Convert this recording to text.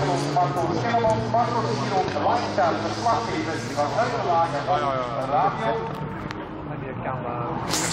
Marco is hier op de lijn staan, verslaggever van Huizenlager van radio. Die kan